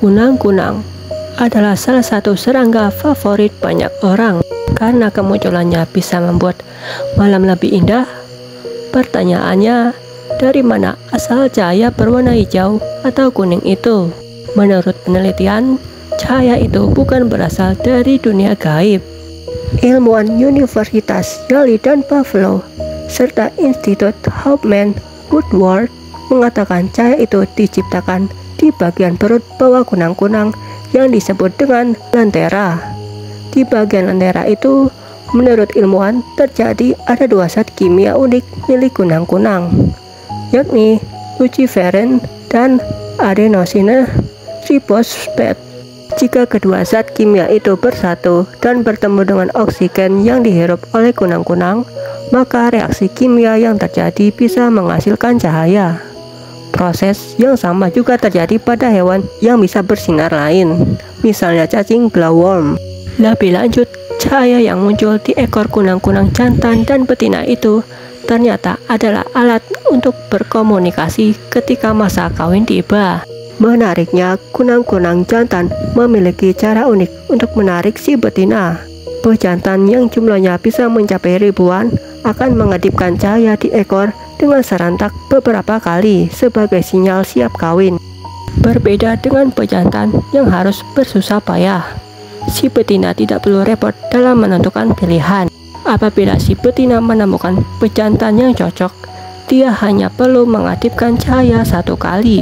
Kunang-kunang adalah salah satu serangga favorit banyak orang karena kemunculannya bisa membuat malam lebih indah. Pertanyaannya, dari mana asal cahaya berwarna hijau atau kuning itu? Menurut penelitian, cahaya itu bukan berasal dari dunia gaib. Ilmuwan Universitas Yale dan Buffalo serta Institut Hoffman Woodward mengatakan cahaya itu diciptakan di bagian perut bawah kunang-kunang yang disebut dengan lentera. Di bagian lentera itu, menurut ilmuwan, terjadi ada dua zat kimia unik milik kunang-kunang, yakni luciferin dan adenosine triphosphate. Jika kedua zat kimia itu bersatu dan bertemu dengan oksigen yang dihirup oleh kunang-kunang, maka reaksi kimia yang terjadi bisa menghasilkan cahaya. Proses yang sama juga terjadi pada hewan yang bisa bersinar lain, misalnya cacing glowworm. Lebih lanjut, cahaya yang muncul di ekor kunang-kunang jantan dan betina itu ternyata adalah alat untuk berkomunikasi ketika masa kawin tiba. Menariknya, kunang-kunang jantan memiliki cara unik untuk menarik si betina. Pejantan yang jumlahnya bisa mencapai ribuan akan mengedipkan cahaya di ekor dengan serentak beberapa kali sebagai sinyal siap kawin. Berbeda dengan pejantan yang harus bersusah payah, si betina tidak perlu repot dalam menentukan pilihan. Apabila si betina menemukan pejantan yang cocok, dia hanya perlu mengedipkan cahaya satu kali.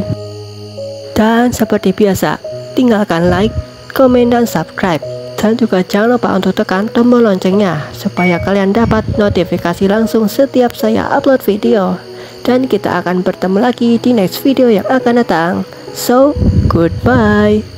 Dan seperti biasa, tinggalkan like, komen, dan subscribe. Dan juga jangan lupa untuk tekan tombol loncengnya supaya kalian dapat notifikasi langsung setiap saya upload video. Dan kita akan bertemu lagi di next video yang akan datang. So, goodbye.